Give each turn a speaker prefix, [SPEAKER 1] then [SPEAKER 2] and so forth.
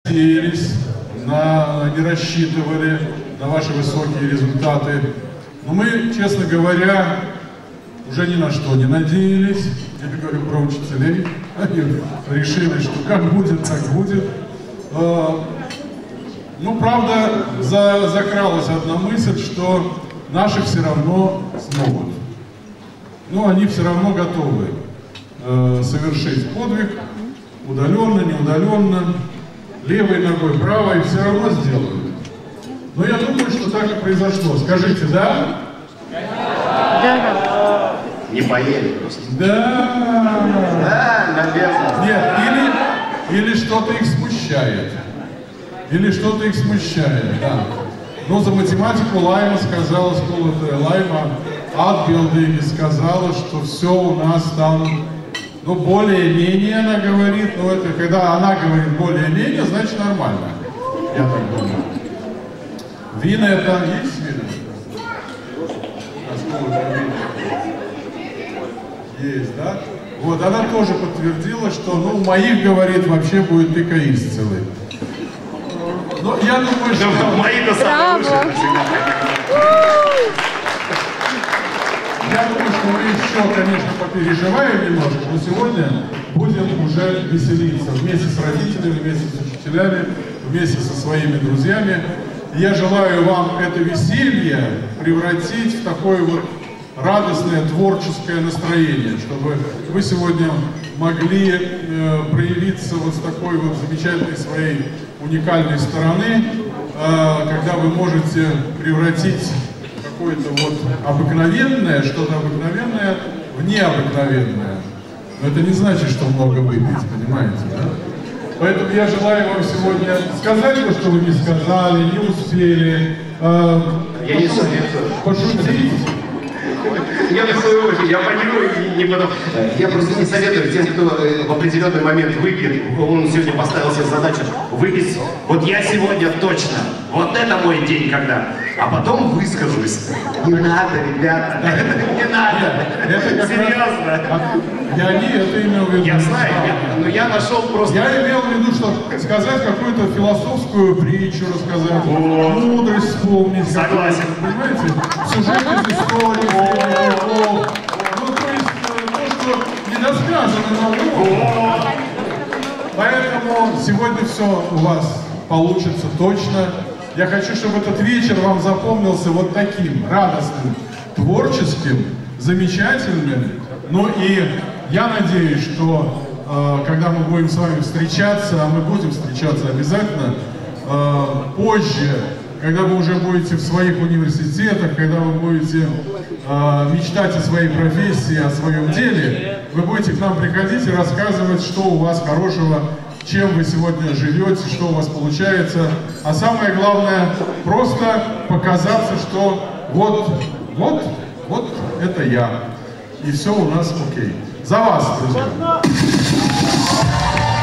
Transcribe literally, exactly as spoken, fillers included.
[SPEAKER 1] надеялись, на, не рассчитывали на ваши высокие результаты. Но мы, честно говоря, уже ни на что не надеялись. Я говорю про учителей. Они решили, что как будет, так будет. Ну, правда, за, закралась одна мысль, что наши все равно смогут. Но они все равно готовы э, совершить подвиг, удаленно, неудаленно, левой ногой, правой, все равно сделают. Но я думаю, что так и произошло. Скажите, да?
[SPEAKER 2] Да. Не поели просто.
[SPEAKER 1] Да.
[SPEAKER 2] Да, наверное.
[SPEAKER 1] Нет, или, или что-то их смущает. Или что-то их смущает, да. Но за математику Лайма сказала, школа Лайма Атбилдинги сказала, что все у нас там, ну, более-менее, она говорит, но это, когда она говорит более-менее, значит нормально. Я так думаю. Вина это есть вина? Есть, да? Вот, она тоже подтвердила, что, ну, у моих, говорит, вообще будет ПКИС целый. Но я думаю, что...
[SPEAKER 2] Мои-то самые лучшие всегда.
[SPEAKER 1] Я думаю, что мы еще, конечно, попереживаем немножко, но сегодня будем уже веселиться вместе с родителями, вместе с учителями, вместе со своими друзьями. Я желаю вам это веселье превратить в такое вот радостное творческое настроение, чтобы вы сегодня могли э, проявиться вот с такой вот замечательной своей уникальной стороны, э, когда вы можете превратить какое-то вот обыкновенное, что-то обыкновенное в необыкновенное. Но это не значит, что много выпить, понимаете, да? Поэтому я желаю вам сегодня сказать то, что вы не сказали, не успели. Э,
[SPEAKER 2] я не советую.
[SPEAKER 1] Пошутить.
[SPEAKER 2] Я в свою очередь, я понимаю, не, не потом. Я просто не советую тем, кто в определенный момент выпьет. Он сегодня поставил себе задачу выпить. Вот я сегодня точно. Вот это мой день, когда. А потом выскажусь. Не надо, ребята. Не надо. Серьезно.
[SPEAKER 1] Я не это имел в виду.
[SPEAKER 2] Я знаю, но я нашел просто...
[SPEAKER 1] Я имел в виду, что сказать какую-то философскую притчу, рассказать, мудрость вспомнить.
[SPEAKER 2] Согласен.
[SPEAKER 1] Понимаете? Сюжет из истории. Ну, то есть, то, что недосказано на уровне. Поэтому сегодня все у вас получится точно. Я хочу, чтобы этот вечер вам запомнился вот таким, радостным, творческим, замечательным. Ну и я надеюсь, что э, когда мы будем с вами встречаться, а мы будем встречаться обязательно, э, позже, когда вы уже будете в своих университетах, когда вы будете э, мечтать о своей профессии, о своем деле, вы будете к нам приходить и рассказывать, что у вас хорошего, чем вы сегодня живете, что у вас получается. А самое главное, просто показаться, что вот, вот, вот это я. И все у нас окей. За вас, друзья!